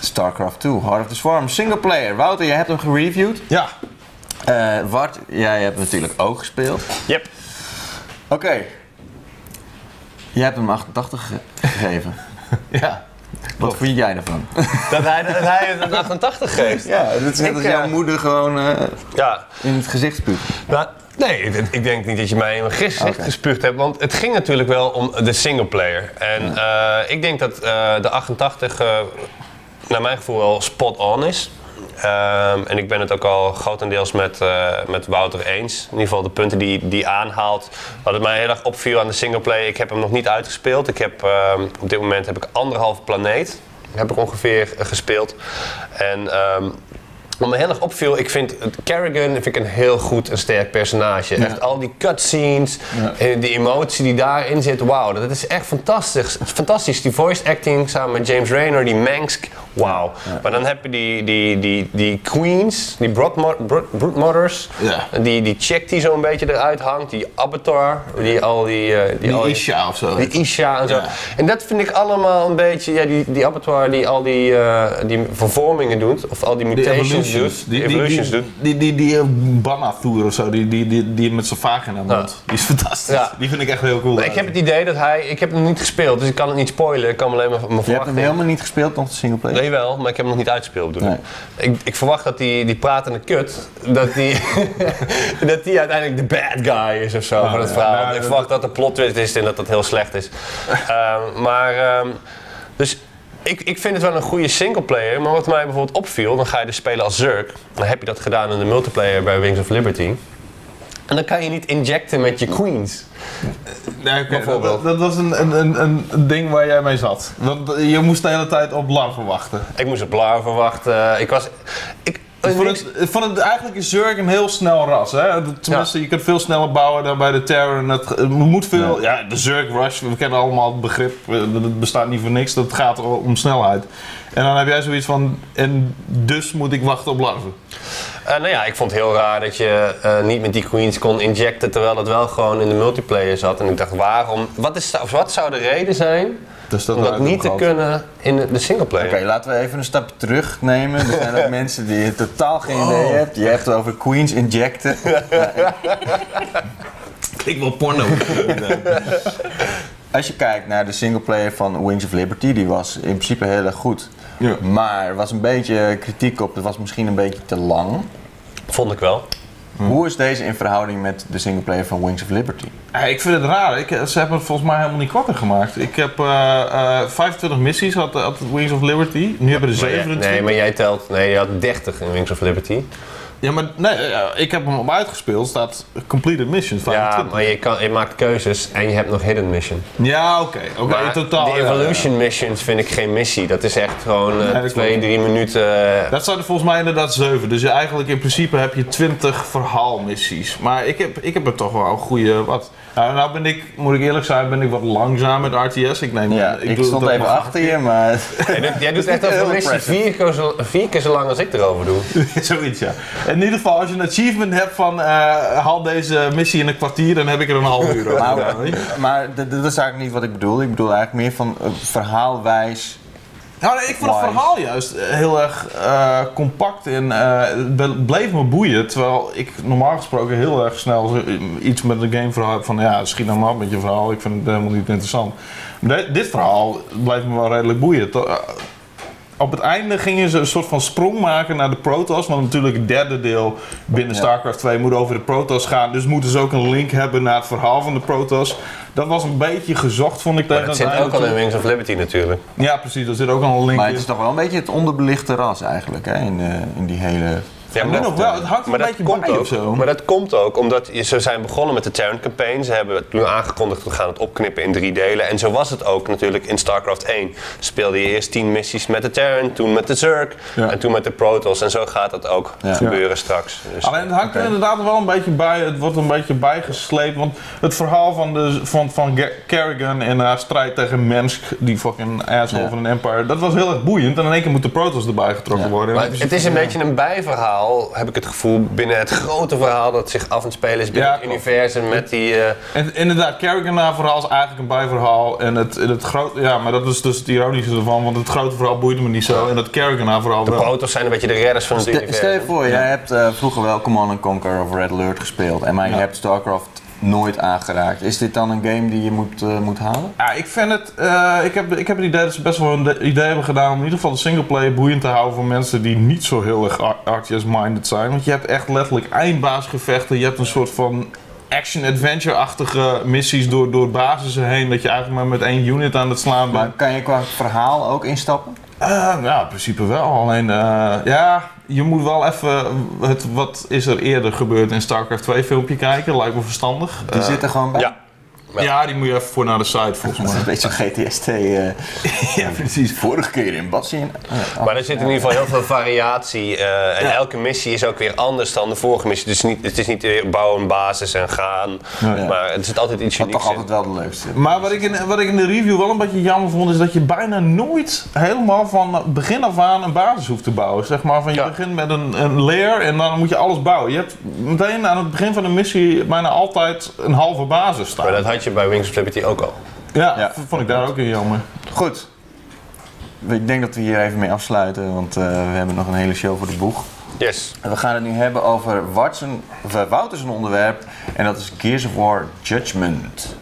StarCraft 2, Heart of the Swarm, singleplayer. Wouter, jij hebt hem gereviewd. Ja. Wart, jij hebt natuurlijk ook gespeeld. Yep. Oké. Jij hebt hem 88 gegeven. Ja. Wat vind jij ervan? Dat hij een 88 geeft. Ja, dat is net als jouw moeder gewoon in het gezicht spuugt. Nou, nee, ik denk niet dat je mij in mijn gezicht gespuugd hebt, want het ging natuurlijk wel om de singleplayer. En ik denk dat de 88 naar mijn gevoel wel spot on is. En ik ben het ook al grotendeels met Wouter eens. In ieder geval de punten die aanhaalt. Wat het mij heel erg opviel aan de singleplayer, ik heb hem nog niet uitgespeeld. Op dit moment heb ik 1,5 planeet. Heb ik ongeveer gespeeld. En wat me heel erg opviel, ik vind Kerrigan een heel goed en sterk personage. Ja. Echt al die cutscenes, die emotie die daarin zit, wauw, dat is echt fantastisch. Die voice acting samen met James Raynor, die Mengsk, wauw. Ja. Maar dan heb je die queens, die broodmothers, die chick die zo een beetje eruit hangt, die Abator, die Isha of zo. Die Isha en zo. Ja. En dat vind ik allemaal een beetje, die Abator die al die vervormingen doet, of al die mutations doet, die Banathur of zo, die met zijn vagina mond. Die is fantastisch. Ja. Die vind ik echt heel cool. Maar ik heb het idee dat ik heb hem niet gespeeld, dus ik kan het niet spoilen. Ik kan alleen maar mijn Je hebt hem helemaal niet gespeeld, nog de singleplayer? Nee wel, maar ik heb hem nog niet uitgespeeld bedoel ik. Ik verwacht dat die pratende kut, dat die uiteindelijk de bad guy is of zo van het verhaal. Ik verwacht dat de plot twist is en dat dat heel slecht is. Dus ik vind het wel een goede singleplayer, maar wat mij bijvoorbeeld opviel, dan ga je dus spelen als Zerg. Dan heb je dat gedaan in de multiplayer bij Wings of Liberty. En dan kan je niet injecten met je queens. Nee, bijvoorbeeld. Dat was een ding waar jij mee zat. Want je moest de hele tijd op larven wachten. Ik moest op larven wachten. Eigenlijk is Zerg een heel snel ras. Hè? Tenminste, je kunt veel sneller bouwen dan bij de Terror. Het moet veel. Ja, de Zerg Rush, we kennen allemaal het begrip. Dat bestaat niet voor niks. Dat gaat om snelheid. En dan heb jij zoiets van, en dus moet ik wachten op larven. Ik vond het heel raar dat je niet met die queens kon injecten, terwijl dat wel gewoon in de multiplayer zat. En ik dacht, wat zou de reden zijn om dat niet te kunnen in de singleplayer? Oké, laten we even een stapje terugnemen. Er zijn ook mensen die totaal geen idee hebben. Je hebt het over queens injecten. Ik wil porno. Als je kijkt naar de singleplayer van Wings of Liberty, die was in principe heel erg goed. Ja. Maar er was een beetje kritiek op, het was misschien een beetje te lang. Vond ik wel. Hoe is deze in verhouding met de singleplayer van Wings of Liberty? Ik vind het raar. Ze hebben het volgens mij helemaal niet korter gemaakt. Ik heb 25 missies had Wings of Liberty. Nu hebben we 27. Nee, maar jij telt. Nee, je had 30 in Wings of Liberty. Ja, maar nee, ik heb hem op uitgespeeld. Staat completed missions. 25. Ja, maar je maakt keuzes en je hebt nog hidden mission. Ja, oké, in totaal. De evolution missions vind ik geen missie. Dat is echt gewoon 2-3 minuten. Dat zijn er volgens mij inderdaad 7. Dus eigenlijk in principe heb je 20 verhaalmissies. Maar ik heb er toch wel een goede wat. Nou ben ik, moet ik eerlijk zijn, ben ik wat langzaam met RTS. Ik stond even achter je, maar... Jij doet echt over een missie 4 keer zo lang als ik erover doe. Zoiets, ja. In ieder geval, als je een achievement hebt van haal deze missie in een kwartier, dan heb ik er een half uur over. Maar dat is eigenlijk niet wat ik bedoel. Ik bedoel eigenlijk meer van verhaalwijs. Nou, nee, ik vond het verhaal juist heel erg compact en het bleef me boeien. Terwijl ik normaal gesproken heel erg snel iets met een gameverhaal heb van schiet nou maar op met je verhaal, ik vind het helemaal niet interessant. Maar dit verhaal bleef me wel redelijk boeien. Op het einde gingen ze een soort van sprong maken naar de Protoss, want natuurlijk het derde deel binnen StarCraft 2 moet over de Protoss gaan. Dus moeten ze ook een link hebben naar het verhaal van de Protoss. Dat was een beetje gezocht, vond ik. Maar dat zit ook al in Wings of Liberty natuurlijk. Ja, precies, er zit ook al een link in. Maar het is toch wel een beetje het onderbelichte ras eigenlijk, hè, in die hele... Ja, maar nog wel, het hangt een beetje bij of zo. Maar dat komt ook omdat ze zijn begonnen met de Terran campaign. Ze hebben het nu aangekondigd, we gaan het opknippen in 3 delen. En zo was het ook natuurlijk in StarCraft 1. Speelde je eerst 10 missies met de Terran, toen met de Zerg en toen met de Protoss. En zo gaat dat ook gebeuren straks. Dus, alleen het hangt er inderdaad wel een beetje bij, het wordt een beetje bijgesleept. Want het verhaal van Kerrigan en haar strijd tegen Mengsk, die fucking asshole van een empire, dat was heel erg boeiend. En in één keer moet de Protoss erbij getrokken worden. Maar het is een beetje een bijverhaal. verhaal, heb ik het gevoel, binnen het grote verhaal dat zich af aan het spelen is binnen het universum met die... En inderdaad, Kerrigan verhaal is eigenlijk een bijverhaal. En het grote, ja, maar dat is dus het ironische ervan, want het grote verhaal boeide me niet zo. En dat Kerrigan verhaal wel. De proto's zijn een beetje de redders van het universum. Stel je voor, jij hebt vroeger wel Command & Conquer of Red Alert gespeeld, maar je hebt StarCraft nooit aangeraakt. Is dit dan een game die je moet halen? Ja, ik vind het... ik heb het idee dat ze best wel een idee hebben gedaan om in ieder geval de singleplayer boeiend te houden voor mensen die niet zo heel erg RTS-minded zijn. Want je hebt echt letterlijk eindbaasgevechten. Je hebt een soort van action-adventure-achtige missies door basissen heen. Dat je eigenlijk maar met 1 unit aan het slaan bent. Maar kan je qua verhaal ook instappen? Ja, in principe wel. Alleen, ja, je moet wel even wat is er eerder gebeurd in StarCraft 2 filmpje kijken. Lijkt me verstandig. Die zit er gewoon bij? Ja. Ja, die moet je even voor naar de site volgens mij. Dat is een beetje zo'n GTST. Ja, precies. Vorige keer in Basien. Maar er zit in ieder geval heel veel variatie. En elke missie is ook weer anders dan de vorige missie. Dus het is niet weer bouwen een basis en gaan. Ja. Maar het zit altijd iets unieks toch altijd wel de leukste. Maar wat ik in de review wel een beetje jammer vond, is dat je bijna nooit helemaal van begin af aan een basis hoeft te bouwen. Zeg maar van je begint met een lair en dan moet je alles bouwen. Je hebt meteen aan het begin van de missie bijna altijd een halve basis staan. Maar dat had je bij Wings of Liberty ook al. Ja, vond ik daar ook heel jammer. Goed. Ik denk dat we hier even mee afsluiten, want we hebben nog een hele show voor de boeg. Yes. En we gaan het nu hebben over Wouters onderwerp en dat is Gears of War Judgment.